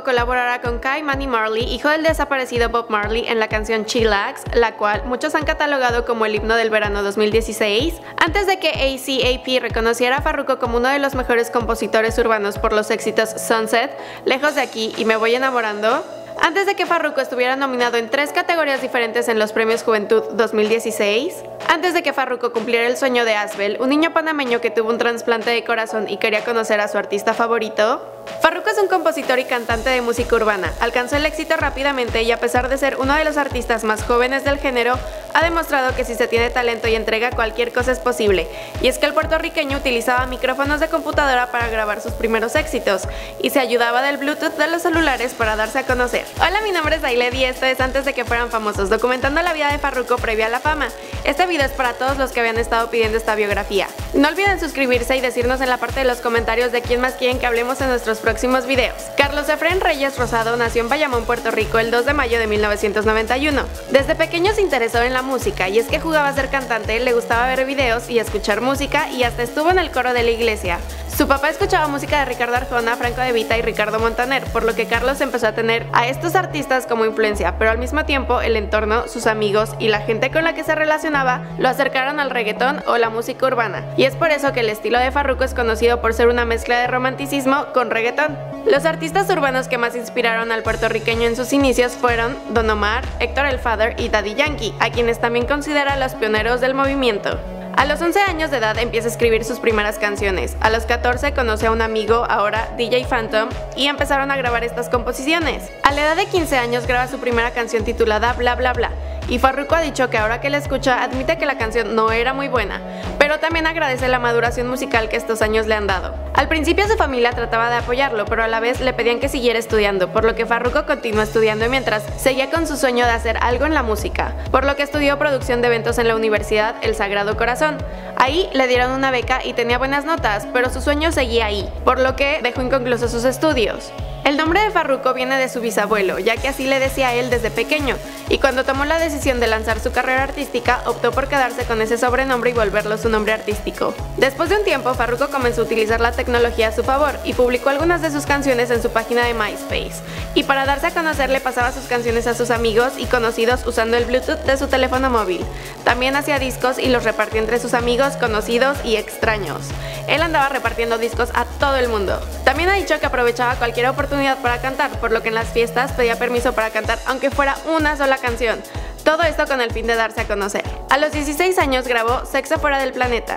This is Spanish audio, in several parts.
Farruko colaborará con Kai Manny Marley, hijo del desaparecido Bob Marley, en la canción Chillax, la cual muchos han catalogado como el himno del verano 2016, antes de que ACAP reconociera a Farruko como uno de los mejores compositores urbanos por los éxitos Sunset, Lejos de aquí y Me voy enamorando. Antes de que Farruko estuviera nominado en 3 categorías diferentes en los Premios Juventud 2016, antes de que Farruko cumpliera el sueño de Asbel, un niño panameño que tuvo un trasplante de corazón y quería conocer a su artista favorito. Farruko es un compositor y cantante de música urbana, alcanzó el éxito rápidamente y a pesar de ser uno de los artistas más jóvenes del género, ha demostrado que si se tiene talento y entrega cualquier cosa es posible, y es que el puertorriqueño utilizaba micrófonos de computadora para grabar sus primeros éxitos, y se ayudaba del Bluetooth de los celulares para darse a conocer. Hola, mi nombre es Ailed y esto es Antes de que fueran famosos, documentando la vida de Farruko previa a la fama. Este video es para todos los que habían estado pidiendo esta biografía. No olviden suscribirse y decirnos en la parte de los comentarios de quién más quieren que hablemos en nuestros próximos videos. Carlos Efrén Reyes Rosado nació en Bayamón, Puerto Rico, el 2 de mayo de 1991. Desde pequeño se interesó en la música, y es que jugaba a ser cantante, le gustaba ver videos y escuchar música, y hasta estuvo en el coro de la iglesia. Su papá escuchaba música de Ricardo Arjona, Franco De Vita y Ricardo Montaner, por lo que Carlos empezó a tener a estos artistas como influencia, pero al mismo tiempo el entorno, sus amigos y la gente con la que se relacionaba lo acercaron al reggaetón o la música urbana, y es por eso que el estilo de Farruko es conocido por ser una mezcla de romanticismo con reggaetón. Los artistas urbanos que más inspiraron al puertorriqueño en sus inicios fueron Don Omar, Héctor el Father y Daddy Yankee, a quienes también considera los pioneros del movimiento. A los 11 años de edad empieza a escribir sus primeras canciones. A los 14 conoce a un amigo, ahora DJ Phantom, y empezaron a grabar estas composiciones. A la edad de 15 años graba su primera canción titulada Bla Bla Bla, y Farruko ha dicho que ahora que la escucha admite que la canción no era muy buena, pero también agradece la maduración musical que estos años le han dado. Al principio su familia trataba de apoyarlo, pero a la vez le pedían que siguiera estudiando, por lo que Farruko continuó estudiando mientras seguía con su sueño de hacer algo en la música, por lo que estudió producción de eventos en la Universidad El Sagrado Corazón. Ahí le dieron una beca y tenía buenas notas, pero su sueño seguía ahí, por lo que dejó inconclusos sus estudios. El nombre de Farruko viene de su bisabuelo, ya que así le decía a él desde pequeño, y cuando tomó la decisión de lanzar su carrera artística, optó por quedarse con ese sobrenombre y volverlo su nombre artístico. Después de un tiempo, Farruko comenzó a utilizar la tecnología a su favor y publicó algunas de sus canciones en su página de MySpace, y para darse a conocer le pasaba sus canciones a sus amigos y conocidos usando el Bluetooth de su teléfono móvil. También hacía discos y los repartía entre sus amigos, conocidos y extraños. Él andaba repartiendo discos a todo el mundo. También ha dicho que aprovechaba cualquier oportunidad para cantar, por lo que en las fiestas pedía permiso para cantar aunque fuera una sola canción. Todo esto con el fin de darse a conocer. A los 16 años grabó Sexo fuera del planeta.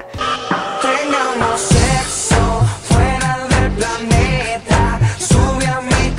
Tengamos sexo fuera del planeta, sube a mi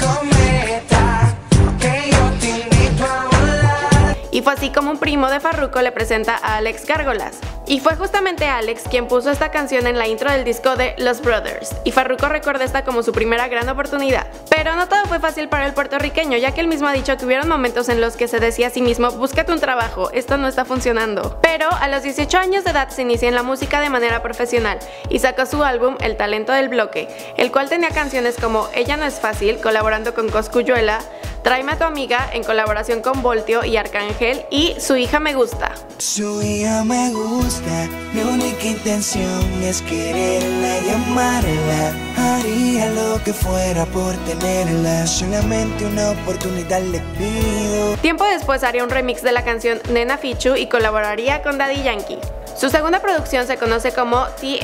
cometa, que yo te invito a volar. Y fue así como un primo de Farruko le presenta a Alex Gárgolas. Y fue justamente Alex quien puso esta canción en la intro del disco de Los Brothers, y Farruko recuerda esta como su primera gran oportunidad. Pero no todo fue fácil para el puertorriqueño, ya que él mismo ha dicho que hubieron momentos en los que se decía a sí mismo: búscate un trabajo, esto no está funcionando. Pero a los 18 años de edad se inicia en la música de manera profesional y sacó su álbum El Talento del Bloque, el cual tenía canciones como Ella no es fácil, colaborando con Cosculluela, Tráeme a tu amiga, en colaboración con Voltio y Arcángel, y Su hija me gusta. Su hija me gusta, mi única intención es quererla y amarla. Haría lo que fuera por tenerla, solamente una oportunidad le pido. Tiempo después haría un remix de la canción Nena Fichu y colaboraría con Daddy Yankee. Su segunda producción se conoce como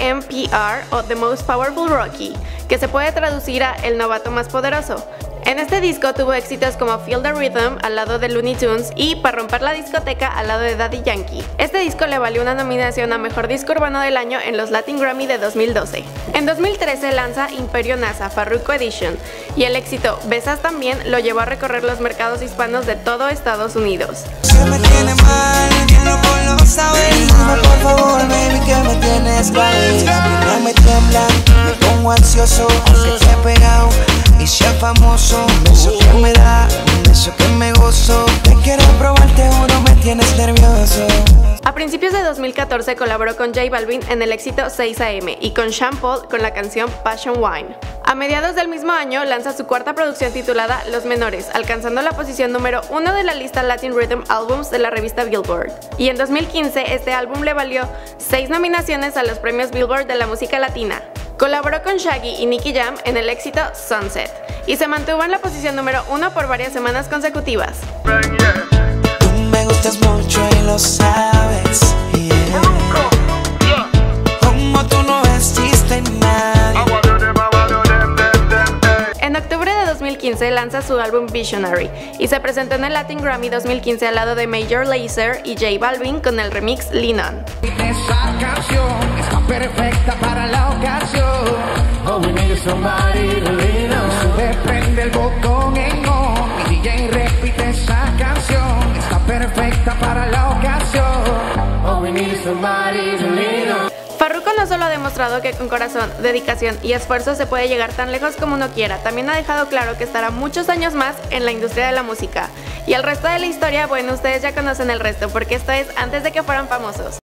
TMPR o The Most Powerful Rookie, que se puede traducir a El novato más poderoso. En este disco tuvo éxitos como Feel the Rhythm al lado de Looney Tunes y Para romper la discoteca al lado de Daddy Yankee. Este disco le valió una nominación a Mejor Disco Urbano del Año en los Latin Grammy de 2012. En 2013 lanza Imperio NASA Farruko Edition, y el éxito Besas también lo llevó a recorrer los mercados hispanos de todo Estados Unidos. Que me tiene mal, bien loco lo sabes. Dime por favor, baby, que me tienes mal. No me tiembla, me pongo ansioso, aunque esté pegado y sea famoso. Un beso que me da, un beso que me gozo. Te quiero probar, te juro, me tienes nervioso. A principios de 2014 colaboró con J Balvin en el éxito 6 AM y con Sean Paul con la canción Passion Wine. A mediados del mismo año lanza su cuarta producción titulada Los Menores, alcanzando la posición número 1 de la lista Latin Rhythm Albums de la revista Billboard. Y en 2015 este álbum le valió 6 nominaciones a los premios Billboard de la música latina. Colaboró con Shaggy y Nicky Jam en el éxito Sunset y se mantuvo en la posición número 1 por varias semanas consecutivas. Tú me gustas mucho y lo sabes, yeah. Como tú no existe nadie. En octubre de 2015 lanza su álbum Visionary y se presentó en el Latin Grammy 2015 al lado de Major Lazer y J Balvin con el remix Lean On. Esa canción está perfecta para la ocasión. Oh, we need somebody to lean on. Sube, prende el botón en on. Mi DJ repite esa canción. Está perfecta para la ocasión. Oh, we need somebody to lean on. Farruko no solo ha demostrado que con corazón, dedicación y esfuerzo se puede llegar tan lejos como uno quiera, también ha dejado claro que estará muchos años más en la industria de la música. Y el resto de la historia, bueno, ustedes ya conocen el resto, porque esto es antes de que fueran famosos.